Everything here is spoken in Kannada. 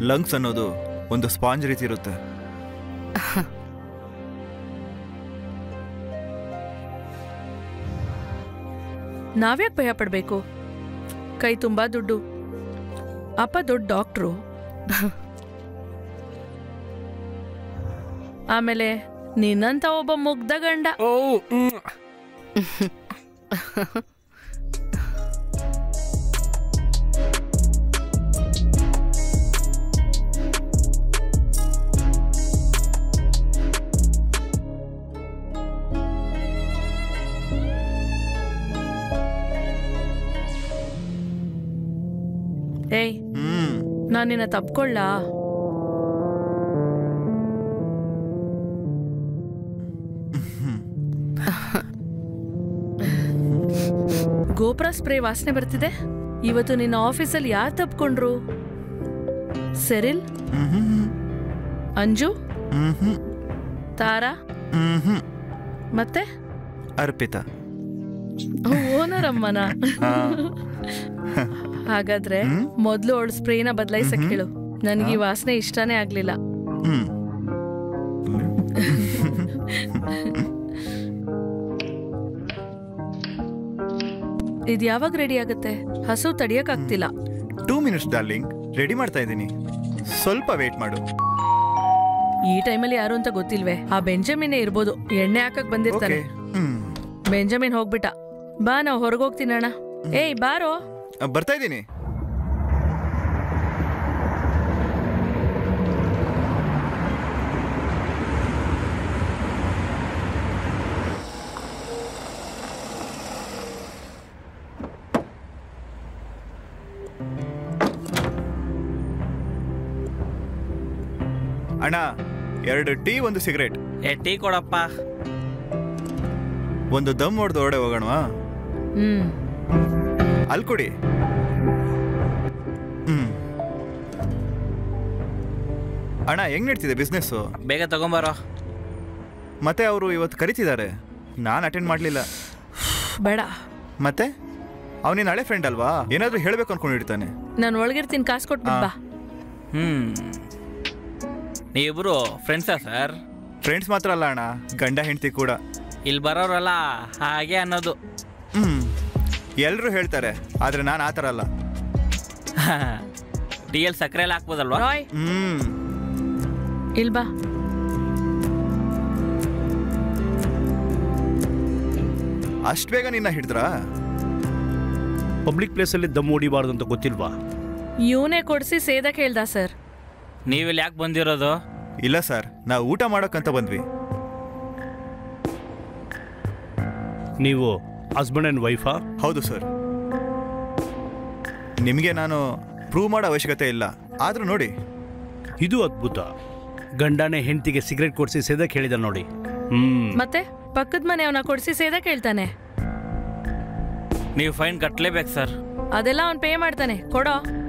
ಲಂಗ್ಸ್ ಅನ್ನೋದು ಒಂದು ಸ್ಪಾಂಜ್ ರೀತಿ ಇರುತ್ತೆ. ನಾವ್ಯಾಕೆ ಭಯ ಪಡ್ಬೇಕು? ಕೈ ತುಂಬಾ ದುಡ್ಡು, ಅಪ್ಪ ದೊಡ್ಡ ಡಾಕ್ಟ್ರು, ಆಮೇಲೆ ನಿನ್ನಂತ ಒಬ್ಬ ಮುಗ್ಧ ಗಂಡ. ಏಯ್, ನಾನು ನಿನ್ನ ತಪ್ಕೊಳ್ಳ? ಗೋಪುರ ಸ್ಪ್ರೇ ವಾಸನೆ ಬರ್ತಿದೆ. ಇವತ್ತು ನಿನ್ನ ಆಫೀಸಲ್ಲಿ ಯಾರು ತಪ್ಕೊಂಡ್ರು? ಸೆರಿಲ್, ಅಂಜು, ತಾರಾ, ಮತ್ತೆ ಅರ್ಪಿತಾ. ಓನರ್ ಅಮ್ಮನ. ಹಾಗಾದ್ರೆ ಮೊದ್ಲು ಅವಳು ಸ್ಪ್ರೇನ ಬದಲಾಯಿಸಕ್ ಹೇಳು. ನನಗೆ ಈ ವಾಸನೆ ಇಷ್ಟನೇ ಆಗ್ಲಿಲ್ಲ. ಇದು ಯಾವಾಗ ರೆಡಿ ಆಗುತ್ತೆ? ಹಸು ತಡಿಯಕ್ ಆಗ್ತಿಲ್ಲ. 2 minutes ಡಾರ್ಲಿಂಗ್, ರೆಡಿ ಮಾಡ್ತಾ ಇದ್ದೀನಿ, ಸ್ವಲ್ಪ ವೇಟ್ ಮಾಡು. ಈ ಟೈಮಲ್ಲಿ ಯಾರು ಅಂತ ಗೊತ್ತಿಲ್ವೇ? ಆ ಬೆಂಜಮಿನ್ ಇರ್ಬೋದು, ಎಣ್ಣೆ ಹಾಕಕ್ ಬಂದಿರ್ತಾನೆ. ಬೆಂಜಮಿನ್ ಹೋಗ್ಬಿಟ್ಟ. ಬಾ, ನಾವು ಹೊರಗೋಗ್ತೀನಿ ಅಣ್ಣ. ಏಯ್ ಬಾರೋ. ಬರ್ತಾ ಇದ್ದೀನಿ. ಅಣ್ಣ, 2 ಟೀ, 1 ಸಿಗರೇಟ್. ಟೀ ಕೊಡಪ್ಪ. ಒಂದು ದಮ್ ಹೊಡೆದು ಹೊಡೆ ಹೋಗೋಣವಾ? ಅಲ್ಲಿ ಕೊಡಿ. ಅಣ್ಣ, ಹೆಂಗ್ ನಡೀತಿದೆ ಬಿಸ್ನೆಸ್ಸು? ಬೇಗ ತಗೊಂಬಾರೋ. ಮತ್ತೆ ಅವರು ಇವತ್ತು ಕರಿತಿದ್ದಾರೆ, ನಾನು ಅಟೆಂಡ್ ಮಾಡಲಿಲ್ಲ. ಬೇಡ. ಮತ್ತೆ ಅವನಿನ ಹಳೆ ಫ್ರೆಂಡ್ ಅಲ್ವಾ, ಏನಾದರೂ ಹೇಳಬೇಕು ಅನ್ಕೊಂಡಿರ್ತಾನೆ. ನಾನು ಒಳಗಿರ್ತೀನಿ, ಕಾಸು ಕೊಟ್ಬಿಟ್ಟು ಬಾ. ನೀವಿಬ್ರು ಫ್ರೆಂಡ್ಸಾ ಸರ್? ಫ್ರೆಂಡ್ಸ್ ಮಾತ್ರ ಅಲ್ಲ ಅಣ್ಣ, ಗಂಡ ಹೆಂಡತಿ ಕೂಡ. ಇಲ್ಲಿ ಬರೋರಲ್ಲ ಹಾಗೆ ಅನ್ನೋದು. ಎಲ್ಲರೂ ಹೇಳ್ತಾರೆ, ಆದ್ರೆ ನಾನು ಆ ಥರ ಅಲ್ಲ. ಟೀಯಲ್ಲಿ ಸಕ್ಕರೆ ಎಲ್ಲ ಹಾಕ್ಬೋದಲ್ವಾ? ಇಲ್ಬಾ. ಅಷ್ಟು ಬೇಗ ನಿನ್ನ ಹಿಡಿದ್ರಾ? ಪಬ್ಲಿಕ್ ಪ್ಲೇಸಲ್ಲಿ ದಮ್ ಹೊಡಿಬಾರ್ದು ಅಂತ ಗೊತ್ತಿಲ್ವಾ? ಇವನೇ ಕೊಡಿಸಿ ಸೇದಕ್ಕೆ ಹೇಳ್ದ ಸರ್. ನೀವಿಲ್ಲಿ ಯಾಕೆ ಬಂದಿರೋದು? ಇಲ್ಲ ಸರ್, ನಾವು ಊಟ ಮಾಡೋಕ್ಕಂತ ಬಂದ್ವಿ. ನೀವು ಹಸ್ಬೆಂಡ್ ಆ್ಯಂಡ್ ವೈಫಾ? ಹೌದು ಸರ್. ನಿಮಗೆ ನಾನು ಪ್ರೂವ್ ಮಾಡೋ ಅವಶ್ಯಕತೆ ಇಲ್ಲ, ಆದರೂ ನೋಡಿ. ಇದು ಅದ್ಭುತ. ಗಂಡನೇ ಹೆಂಡತಿಗೆ ಸಿಗರೇಟ್ ಕೊಡಿಸಿ ಸೇದಕ್ಕೆ ಹೇಳಿದ ನೋಡಿ. ಮತ್ತೆ ಪಕ್ಕದ ಮನೆ ಅವನ ಕೊಡಿಸಿ ಸೇದಕ್ಕೆ ಹೇಳ್ತಾನೆ. ನೀವು ಫೈನ್ ಕಟ್ಟಲೇಬೇಕು ಸರ್. ಅದೆಲ್ಲ ಅವ್ನು ಪೇ ಮಾಡ್ತಾನೆ, ಕೊಡೋ.